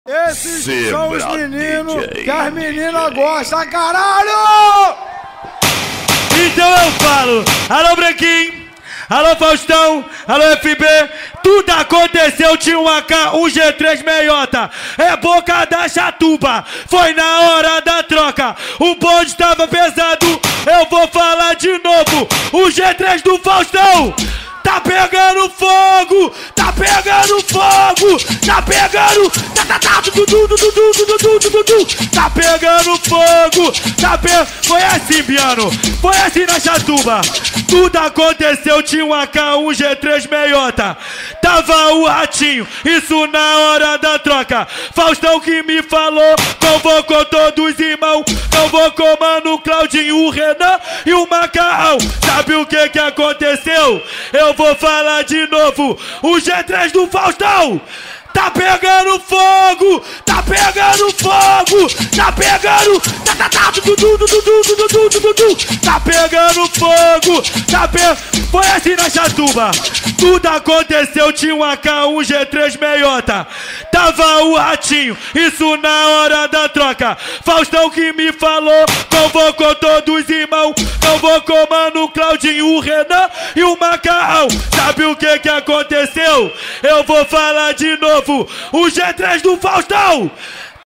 Esses são os meninos que as meninas gostam, caralho! Então eu falo, alô Branquinho, alô Faustão, alô FB, tudo aconteceu, tinha um AK, um G3 meiota, é boca da chatuba, foi na hora da troca, o bonde tava pesado, eu vou falar de novo, o G3 do Faustão, tá pegando fogo, tá pegando fogo, tá pegando, tá pegando fogo, foi assim, Biano, foi assim na chatuba, tudo aconteceu, tinha um AK, um G3 meiota, tava o Ratinho, isso na hora da troca, Faustão que me falou, convocou todos os irmãos, convocou Mano Claudinho, o Renan e o Macarrão, sabe o que aconteceu? Eu vou falar de novo, o G3 do Faustão tá pegando fogo, tá pegando fogo, tá pegando, tá pegando fogo, foi assim na chatuba, tudo aconteceu, tinha um AK, um G3 meiota, tava o Ratinho, isso na hora da troca, Faustão que me falou, convocou todos os irmãos, convocou Mano Claudinho, o Renan e o Macarrão, sabe o que aconteceu? Eu vou falar de novo, o G3 do Faustão